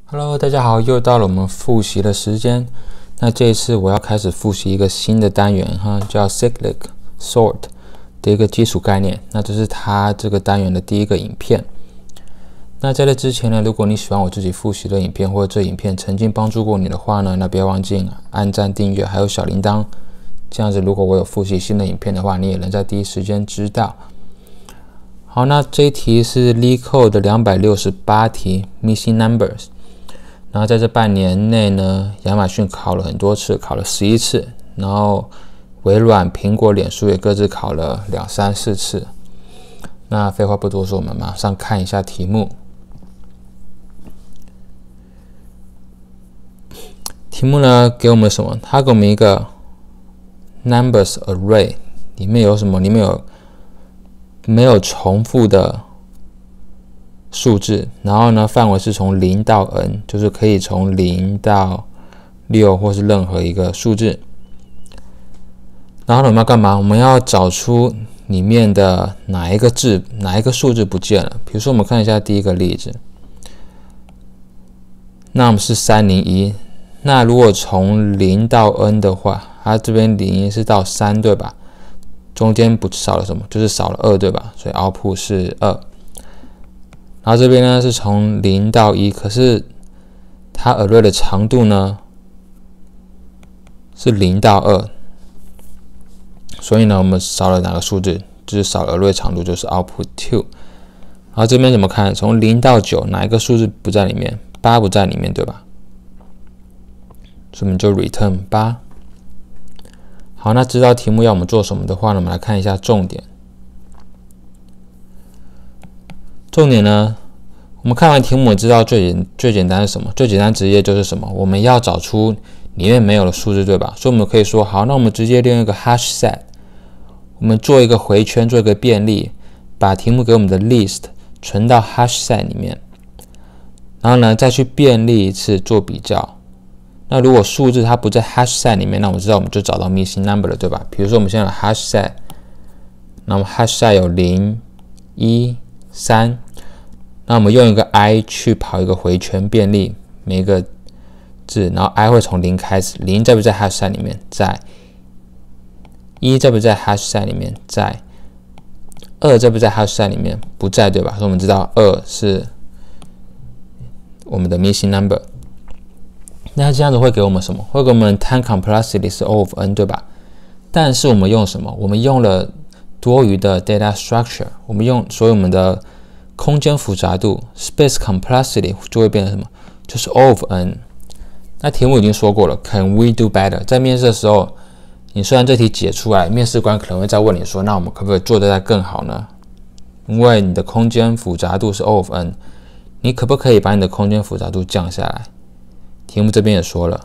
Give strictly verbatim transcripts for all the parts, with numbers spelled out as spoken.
Hello， 大家好，又到了我们复习的时间。那这一次我要开始复习一个新的单元哈，叫 Cyclic Sort 的一个基础概念。那这是它这个单元的第一个影片。那在这之前呢，如果你喜欢我自己复习的影片，或者这影片曾经帮助过你的话呢，那不要忘记按赞、订阅，还有小铃铛。这样子，如果我有复习新的影片的话，你也能在第一时间知道。好，那这一题是 LeetCode 的两百六十八题 Missing Numbers。然后在这半年内呢，亚马逊考了很多次，考了十一次，然后微软、苹果、脸书也各自考了两三四次。那废话不多说，我们马上看一下题目。题目呢给我们什么？它给我们一个 numbers array， 里面有什么？里面有没有重复的数字，然后呢，范围是从零到 n， 就是可以从零到六或是任何一个数字。然后呢，我们要干嘛？我们要找出里面的哪一个字、哪一个数字不见了。比如说，我们看一下第一个例子，那我们是三零一。那如果从零到 n 的话，它这边零是到三，对吧？中间不少了什么？就是少了二，对吧？所以 output 是二。然后这边呢是从零到一，可是它 array 的长度呢是零到二，所以呢我们少了哪个数字？就是少了 array 长度，就是 output two。然后这边怎么看？从零到九，哪一个数字不在里面？八不在里面，对吧？所以我们就 return 八。好，那知道题目要我们做什么的话呢，我们来看一下重点。重点呢，我们看完题目，知道最简最简单是什么？最简单直接就是什么？我们要找出里面没有的数字，对吧？所以我们可以说，好，那我们直接利用一个 hash set， 我们做一个回圈，做一个便利，把题目给我们的 list 存到 hash set 里面，然后呢再去便利一次做比较。那如果数字它不在 hash set 里面，那我们知道我们就找到 missing number 了，对吧？比如说我们现在有 hash set， 那么 hash set 有零、一、三，那我们用一个 i 去跑一个回圈便利，每个字，然后 i 会从零开始，零在不在 hash set 里面？在。一在不在 hash set 里面？在。二在不在 hash set 里面？不在，对吧？所以我们知道二是我们的 missing number。那这样子会给我们什么？会给我们 time complexity 是 O of n， 对吧？但是我们用什么？我们用了多余的 data structure， 我们用，所以我们的空间复杂度 space complexity 就会变成什么？就是 O of n。那题目已经说过了 ，Can we do better？ 在面试的时候，你虽然这题解出来，面试官可能会再问你说，那我们可不可以做得再更好呢？因为你的空间复杂度是 O of n， 你可不可以把你的空间复杂度降下来？题目这边也说了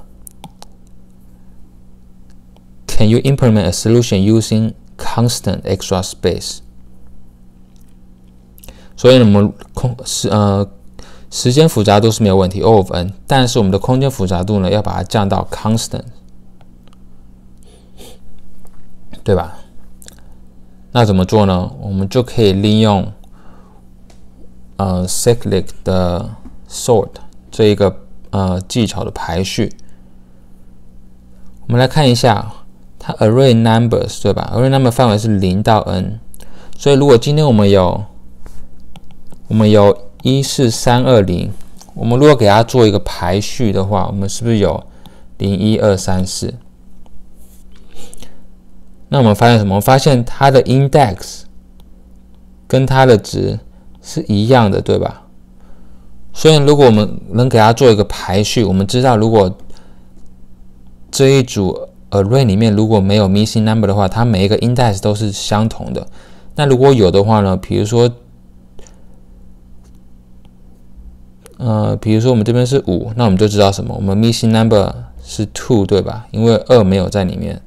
，Can you implement a solution using constant extra space？ 所以我们空时呃时间复杂度是没有问题 O of n， 但是我们的空间复杂度呢要把它降到 constant， 对吧？那怎么做呢？我们就可以利用呃 cyclic 的 sort 这一个呃技巧的排序。我们来看一下它 array numbers， 对吧？ array number 范围是零到 n， 所以如果今天我们有我们有一四三二零，我们如果给它做一个排序的话，我们是不是有零一二三四？那我们发现什么？我们发现它的 index 跟它的值是一样的，对吧？所以如果我们能给它做一个排序，我们知道如果这一组 array 里面如果没有 missing number 的话，它每一个 index 都是相同的。那如果有的话呢？比如说，呃，比如说我们这边是五，那我们就知道什么？我们 missing number 是二，对吧？因为二没有在里面。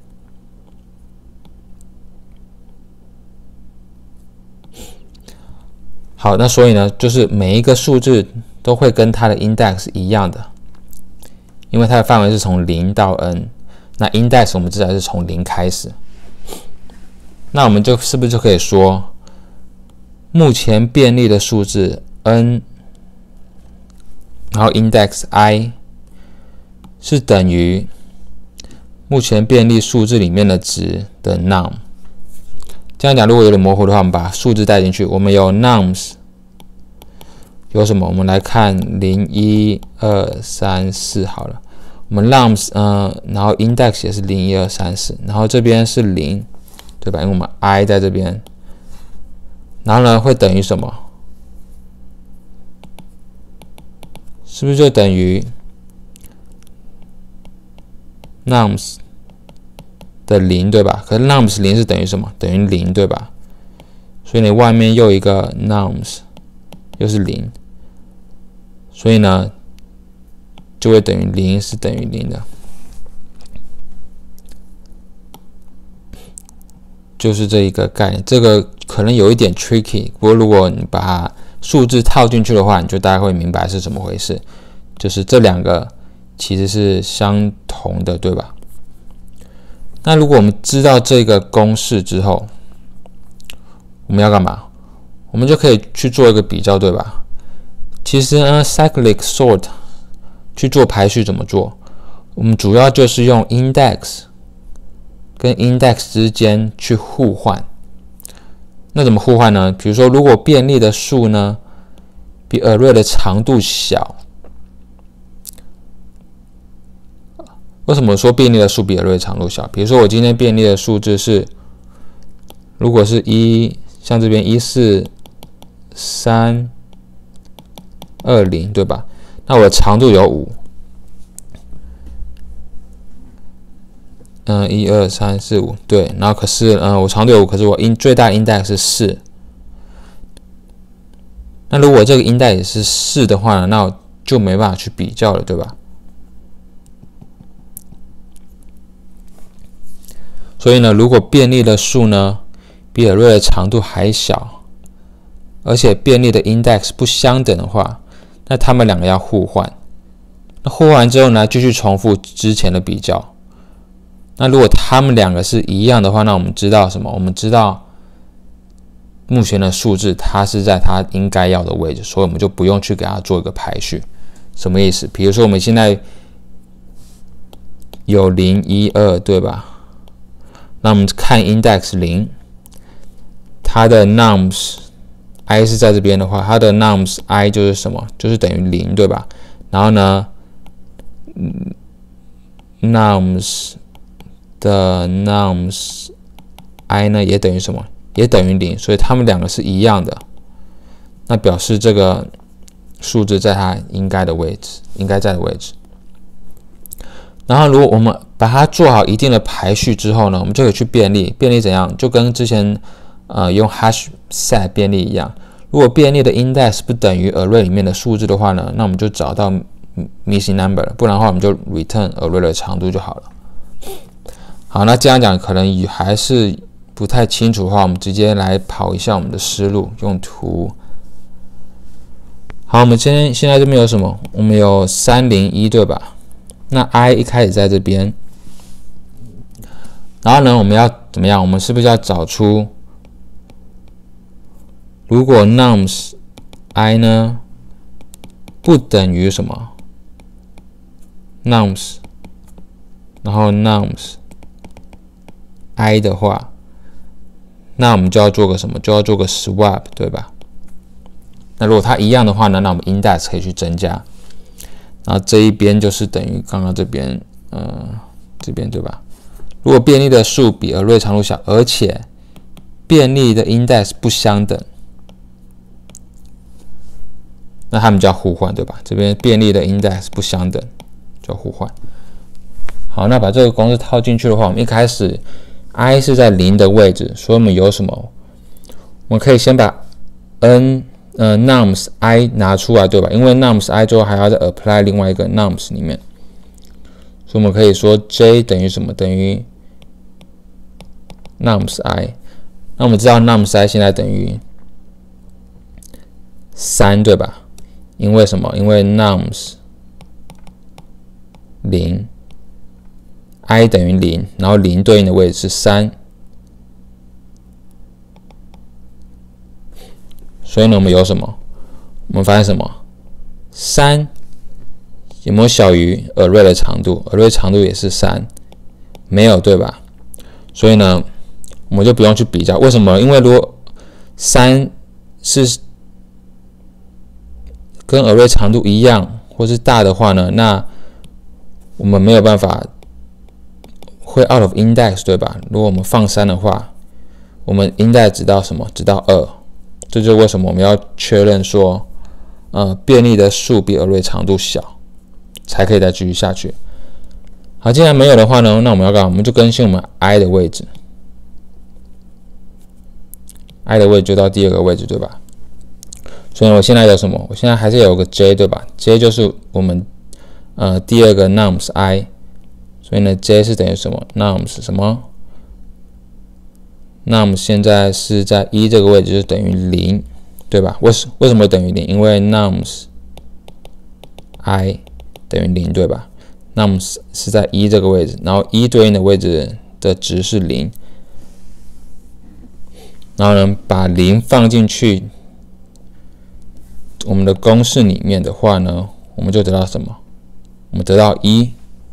好，那所以呢，就是每一个数字都会跟它的 index 一样的，因为它的范围是从零到 n， 那 index 我们知道是从零开始。那我们就是不是就可以说，目前便利的数字 n 然后 index i 是等于目前便利数字里面的值的 num。这样讲如果有点模糊的话，我们把数字带进去。我们有 nums 有什么？我们来看零、一、二、三、四好了。我们 nums 嗯、呃，然后 index 也是零、一、二、三、四，然后这边是零，对吧？因为我们 i 在这边，然后呢会等于什么？是不是就等于 nums 的零，对吧？可是 nums 零是等于什么？等于零，对吧？所以你外面又一个 nums 又是零，所以呢就会等于零是等于零的，就是这一个概念。这个可能有一点 tricky， 不过如果你把数字套进去的话，你就大概会明白是怎么回事。就是这两个其实是相同的，对吧？那如果我们知道这个公式之后，我们要干嘛？我们就可以去做一个比较，对吧？其实呢 ，cyclic sort 去做排序怎么做？我们主要就是用 index 跟 index 之间去互换。那怎么互换呢？比如说，如果便利的数呢比 array 的长度小，为什么说便利的数比 array 的长度小？比如说我今天便利的数字是，如果是一，像这边一四三二零，对吧？那我的长度有五，嗯，一二三四五，对。然后可是，嗯，我长度有五，可是我 in 最大 index 是四。那如果这个 index 是四的话呢，那我就没办法去比较了，对吧？所以呢，如果便利的数呢比 array 的长度还小，而且便利的 index 不相等的话，那它们两个要互换。那互换完之后呢，继续重复之前的比较。那如果它们两个是一样的话，那我们知道什么？我们知道目前的数字它是在它应该要的位置，所以我们就不用去给它做一个排序。什么意思？比如说我们现在有零、一、二，对吧？那我们看 index 零，它的 nums i 是在这边的话，它的 nums i 就是什么？就是等于零，对吧？然后呢 ，nums 的 nums i 呢也等于什么？也等于零，所以它们两个是一样的。那表示这个数字在它应该的位置，应该在的位置。然后，如果我们把它做好一定的排序之后呢，我们就可以去便利。便利怎样？就跟之前呃用 hash set 便利一样。如果便利的 index 不等于 array 里面的数字的话呢，那我们就找到 missing number， 不然的话我们就 return array 的长度就好了。好，那这样讲可能还是不太清楚的话，我们直接来跑一下我们的思路，用图。好，我们现现在这边有什么？我们有三零一，对吧？那 i 一开始在这边，然后呢，我们要怎么样？我们是不是要找出，如果 nums i 呢不等于什么 nums， 然后 nums i 的话，那我们就要做个什么？就要做个 swap， 对吧？那如果它一样的话呢，那我们 index 可以去增加。然后这一边就是等于刚刚这边，呃，这边对吧？如果便利的数比 array 长度小，而且便利的 index 不相等，那它们就要互换，对吧？这边便利的 index 不相等，就要互换。好，那把这个公式套进去的话，我们一开始 i 是在零的位置，所以我们有什么？我们可以先把 n。呃 nums i 拿出来，对吧？因为 nums i 之后还要再 apply 另外一个 nums 里面，所以我们可以说 j 等于什么？等于 nums i。那我们知道 nums i 现在等于三，对吧？因为什么？因为 nums 零 i 等于零，然后零对应的位置是三。所以呢，我们有什么？我们发现什么？三有没有小于 array 的长度 ？array 长度也是三，没有对吧？所以呢，我们就不用去比较。为什么？因为如果三是跟 array 长度一样或是大的话呢，那我们没有办法会 out of index 对吧？如果我们放三的话，我们 index 直到什么？直到二。这就是为什么我们要确认说，呃，便利的数比 array 长度小，才可以再继续下去。好，既然没有的话呢，那我们要干嘛？我们就更新我们 i 的位置 ，i 的位置就到第二个位置，对吧？所以我现在有什么？我现在还是有个 j 对吧 ？j 就是我们呃第二个 nums i， 所以呢 j 是等于什么 ？nums 什么 ？nums 现在是在一这个位置，就等于零，对吧？为什为什么等于零？因为 nums i 等于零，对吧？ nums 是在一这个位置，然后一对应的位置的值是零，然后呢，把零放进去我们的公式里面的话呢，我们就得到什么？我们得到一。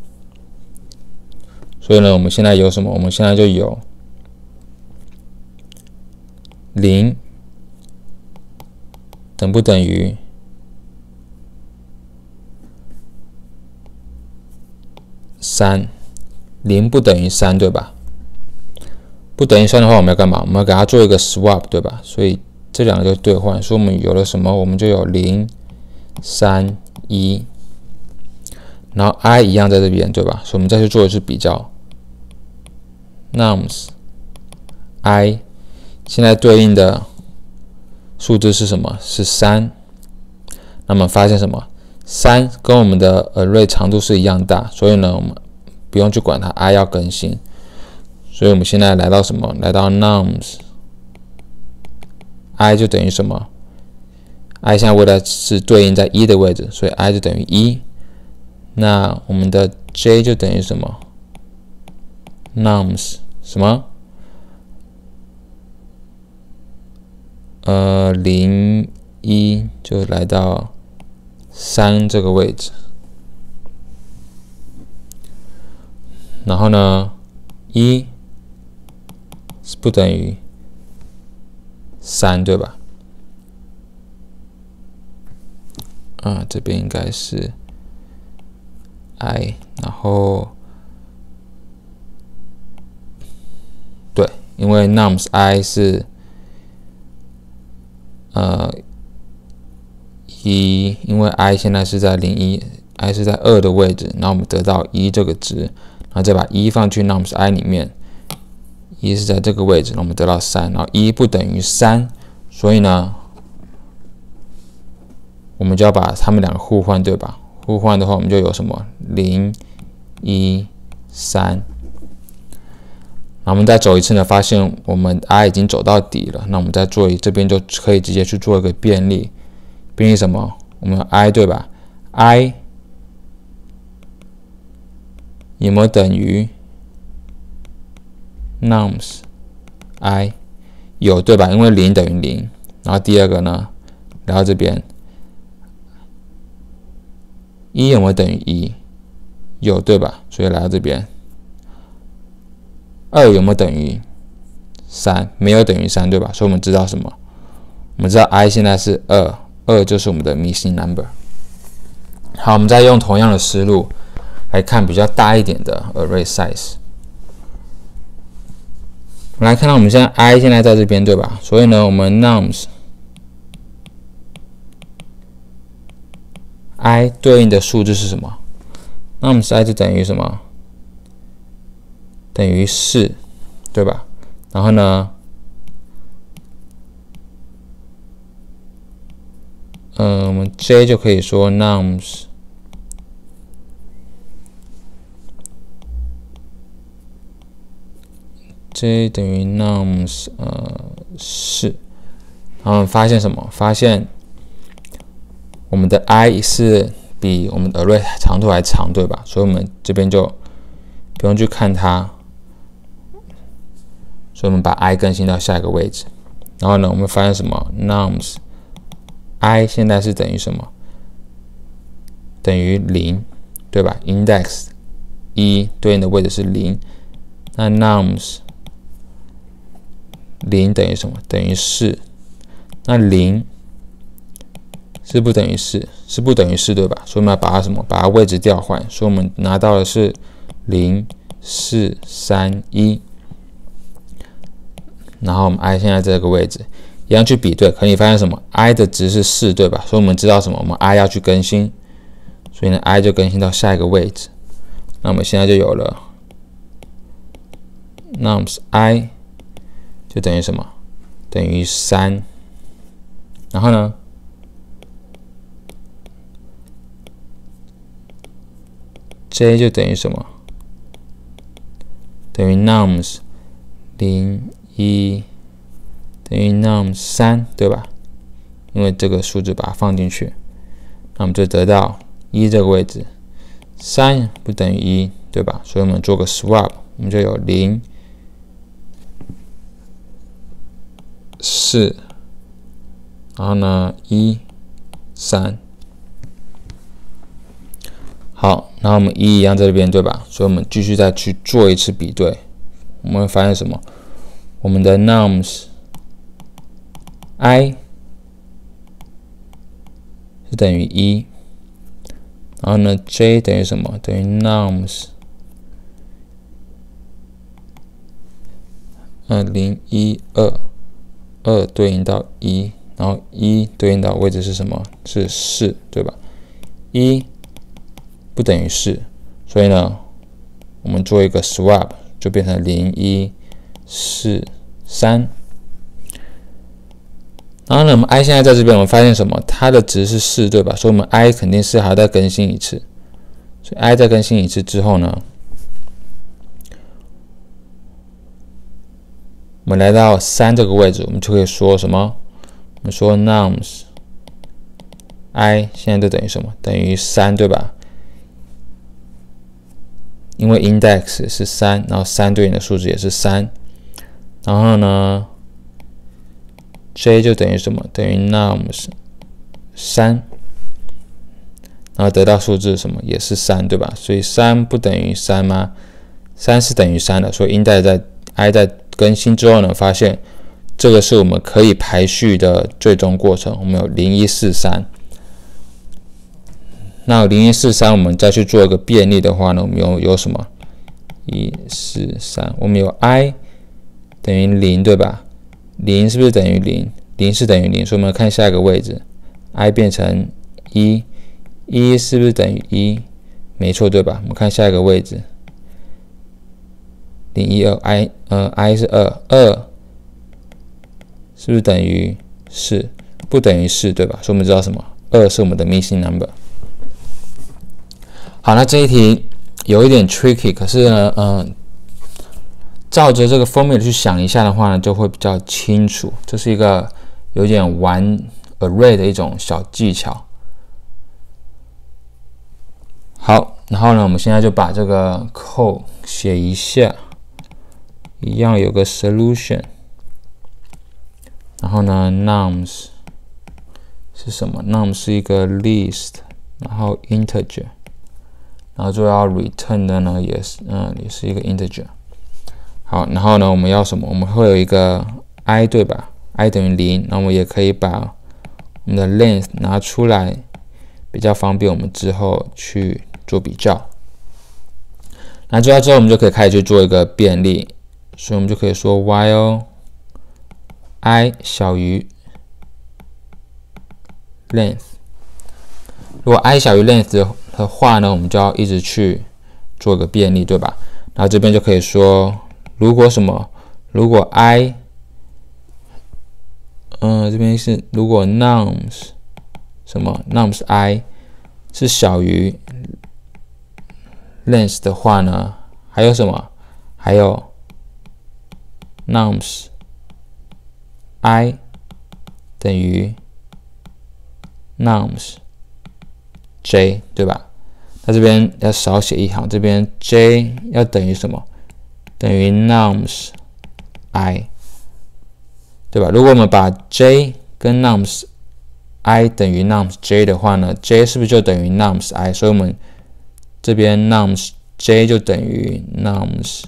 所以呢，我们现在有什么？我们现在就有零等不等于三？零不等于三，对吧？不等于三的话，我们要干嘛？我们要给它做一个 swap， 对吧？所以这两个就兑换。所以我们有了什么？我们就有零、三、一，然后 i 一样在这边，对吧？所以我们再去做一次比较。nums i 现在对应的数字是什么？是三。那么发现什么？三跟我们的 array 长度是一样大，所以呢，我们不用去管它 i 要更新。所以我们现在来到什么？来到 nums i 就等于什么 ？i 现在为了是对应在一的位置，所以 i 就等于一。那我们的 j 就等于什么 ？nums 什么？呃，零一就来到三这个位置，然后呢，一是不等于三，对吧？啊，这边应该是 i， 然后对，因为 nums i 是呃一，因为 i 现在是在零一 ，i 是在二的位置，然后我们得到一这个值，然后再把一放去 nums i 里面，一是在这个位置，那我们得到三，然后一不等于三，所以呢，我们就要把它们两个互换，对吧？互换的话，我们就有什么零、一、三。那我们再走一次呢，发现我们 i 已经走到底了。那我们再做一，这边就可以直接去做一个便利，便利什么？我们 i 对吧 ？i 有没有等于 nums i 有对吧？因为零等于零。然后第二个呢，来到这边。一有没有等于一？有对吧？所以来到这边。二有没有等于三？没有等于三对吧？所以我们知道什么？我们知道 i 现在是二，二就是我们的 missing number。好，我们再用同样的思路来看比较大一点的 array size。我们来看到我们现在 i 现在在这边对吧？所以呢，我们 nums i 对应的数字是什么 ？nums i 就等于什么？等于四，对吧？然后呢，嗯、呃，我们 j 就可以说 nums j 等于 nums 呃四，然后发现什么？发现我们的 i 是比我们的 array 长度还长，对吧？所以我们这边就不用去看它，所以我们把 i 更新到下一个位置。然后呢，我们发现什么 ？nums i 现在是等于什么等于零，对吧 ？index 一对应的位置是零，那 nums 零等于什么？等于四。那零是不等于四，是不等于四，对吧？所以我们要把它什么？把它位置调换。所以我们拿到的是零、四、三、一。然后我们 i 现在这个位置，一样去比对，可以发现什么 ？i 的值是四，对吧？所以我们知道什么？我们 i 要去更新，所以呢 i 就更新到下一个位置。那我们现在就有了 nums i 就等于什么？等于三。然后呢 j 就等于什么？等于 nums 零、一等于 nums 三，对吧？因为这个数字把它放进去，那我们就得到一这个位置，三不等于一，对吧？所以我们做个 swap， 我们就有零、四，然后呢一、三。好，然后我们一一样在这边，对吧？所以我们继续再去做一次比对，我们会发现什么？我们的 nums i 是等于一，然后呢 j 等于什么？等于 nums 嗯零、一、二，二对应到一，然后一对应到位置是什么？是四，对吧？一不等于四，所以呢，我们做一个 swap 就变成零、一、四、三。然后呢，我们 i 现在在这边，我们发现什么？它的值是四，对吧？所以我们 i 肯定是还要再更新一次。所以 i 再更新一次之后呢，我们来到三这个位置，我们就可以说什么？我们说 nums i 现在就等于什么？等于三，对吧？因为 index 是三，然后三对应的数字也是三，然后呢 j 就等于什么？等于 nums 三，然后得到数字是什么？也是三，对吧？所以三不等于三吗？三是等于三的，所以 index 在 i 在更新之后呢，发现这个是我们可以排序的最终过程。我们有零、一、四、三。那零、一、四、三，我们再去做一个便利的话呢，我们有有什么？一、四、三，我们有 i 等于零，对吧？零是不是等于零？零是等于零，所以我们看下一个位置 ，i 变成一，一是不是等于一？没错，对吧？我们看下一个位置，零、一、二 ，i 呃 i 是二，二是不是等于四？不等于四，对吧？所以我们知道什么？二是我们的 missing number。好，那这一题有一点 tricky， 可是呢，嗯、呃，照着这个 formula 去想一下的话呢，就会比较清楚。这是一个有点玩 array 的一种小技巧。好，然后呢，我们现在就把这个 code 写一下，一样有个 solution。然后呢 ，nums 是什么 ？nums 是一个 list， 然后 integer。然后最后要 return 的呢，也是嗯，也是一个 integer。好，然后呢，我们要什么？我们会有一个 i， 对吧 ？i 等于零，那我们也可以把我们的 length 拿出来，比较方便我们之后去做比较。那做到之后，我们就可以开始去做一个便利，所以我们就可以说 while i 小于 length。如果 i 小于 length 的话呢，我们就要一直去做个便利，对吧？然后这边就可以说，如果什么，如果 i， 嗯、呃，这边是如果 nums 什么 nums i 是小于 length 的话呢，还有什么？还有 nums i 等于 nums j， 对吧？那这边要少写一行，这边 j 要等于什么？等于 nums i， 对吧？如果我们把 j 跟 nums i 等于 nums j 的话呢 ，j 是不是就等于 nums i？ 所以我们这边 nums j 就等于 nums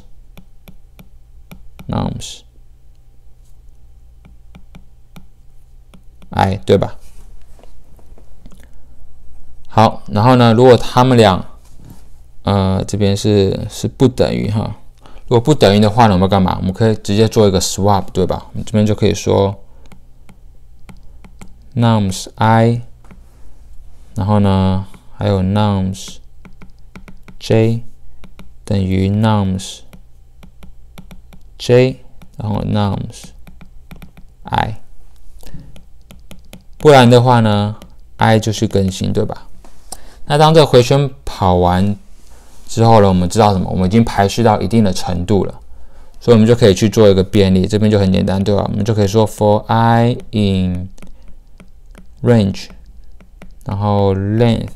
nums i， 对吧？好，然后呢，如果他们俩，呃，这边是是不等于哈，如果不等于的话呢，我们干嘛？我们可以直接做一个 swap， 对吧？我们这边就可以说 nums i， 然后呢，还有 nums j 等于 nums j， 然后 nums i， 不然的话呢 ，i 就去更新，对吧？那当这个回圈跑完之后呢，我们知道什么？我们已经排序到一定的程度了，所以我们就可以去做一个便利，这边就很简单，对吧？我们就可以说 for I in range， 然后 length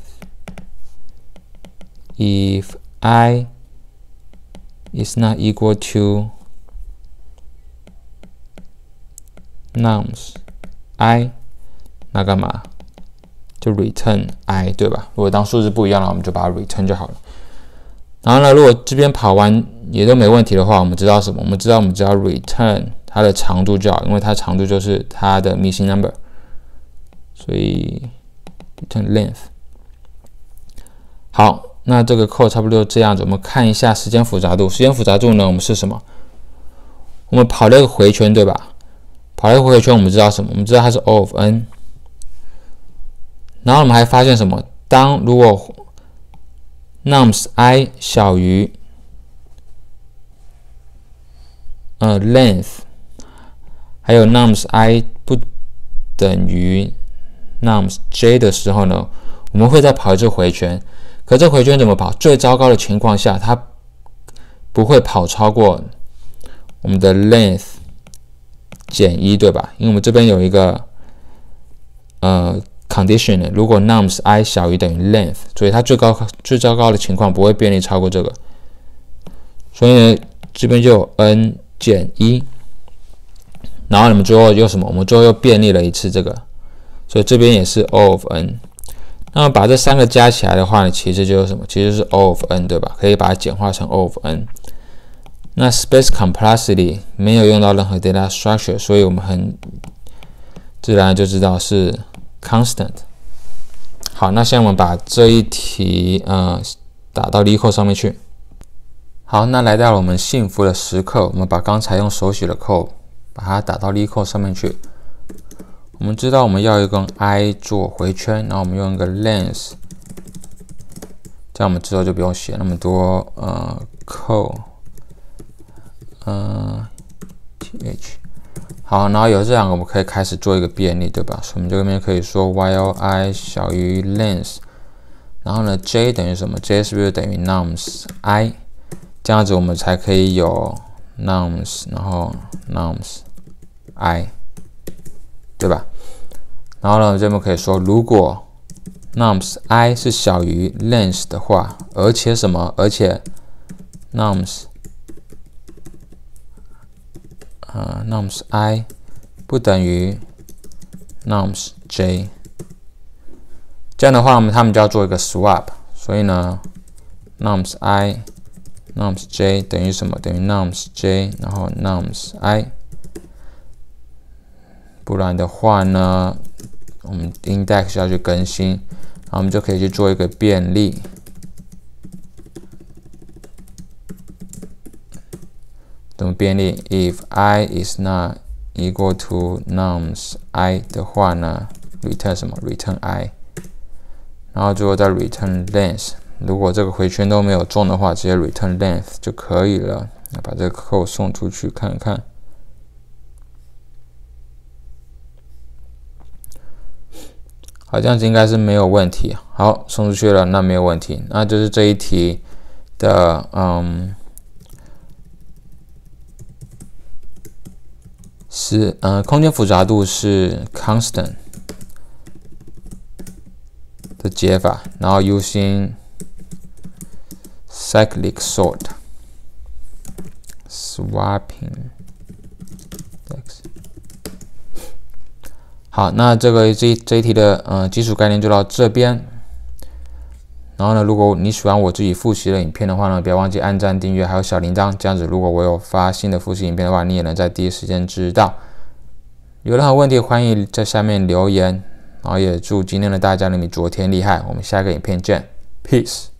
if I is not equal to nums I， 那干嘛？就 return i， 对吧？如果当数字不一样了，我们就把它 return 就好了。然后呢，如果这边跑完也都没问题的话，我们知道什么？我们知道我们只要 return 它的长度就好，因为它长度就是它的 missing number， 所以 return length。好，那这个 code 差不多这样子。我们看一下时间复杂度。时间复杂度呢，我们是什么？我们跑了一个回圈，对吧？跑了一个回圈，我们知道什么？我们知道它是 O of n。然后我们还发现什么？当如果 nums i 小于呃 length， 还有 nums i 不等于 nums j 的时候呢，我们会再跑一次回圈。可这回圈怎么跑？最糟糕的情况下，它不会跑超过我们的 length 减一，对吧？因为我们这边有一个呃 condition， 如果 nums i 小于等于 length， 所以它最高最糟糕的情况不会便利超过这个。所以呢，这边就有 n 减一，然后你们最后又什么？我们最后又便利了一次这个，所以这边也是 O of n。那么把这三个加起来的话呢，其实就是什么？其实是 O of n， 对吧？可以把它简化成 O of n。那 space complexity 没有用到任何 data structure， 所以我们很自然就知道是 constant。好，那现在我们把这一题呃打到 LeetCode 上面去。好，那来到了我们幸福的时刻，我们把刚才用手写的 code 把它打到 LeetCode 上面去。我们知道我们要一个 i 做回圈，然后我们用一个 length， 这样我们之后就不用写那么多呃 code， 呃 th。好，然后有这两个，我们可以开始做一个便利，对吧？所以我们这边可以说 while i 小于 length， 然后呢 j 等于什么 ？j 是不是等于 nums i？ 这样子我们才可以有 nums， 然后 nums i， 对吧？然后呢，这边可以说，如果 nums i 是小于 length 的话，而且什么？而且 nums 呃 nums i 不等于 nums j， 这样的话，我们他们就要做一个 swap， 所以呢 nums i nums j 等于什么？等于 nums j， 然后 nums i， 不然的话呢，我们 index 要去更新，然后我们就可以去做一个便利。怎么便利 ？If i is not equal to nums i 的话呢 ，return 什么 ？return i， 然后最后再 return length。如果这个回圈都没有中的话，直接 return length 就可以了。那把这个 code 送出去看看。好，这样子应该是没有问题。好，送出去了，那没有问题。那就是这一题的，嗯，是呃，空间复杂度是 constant 的解法，然后 using cyclic sort swapping。 好，那这个这这一题的呃基础概念就到这边。然后呢，如果你喜欢我自己复习的影片的话呢，不要忘记按赞、订阅还有小铃铛，这样子如果我有发新的复习影片的话，你也能在第一时间知道。有任何问题欢迎在下面留言，然后也祝今天的大家比昨天厉害。我们下个影片见 ，Peace。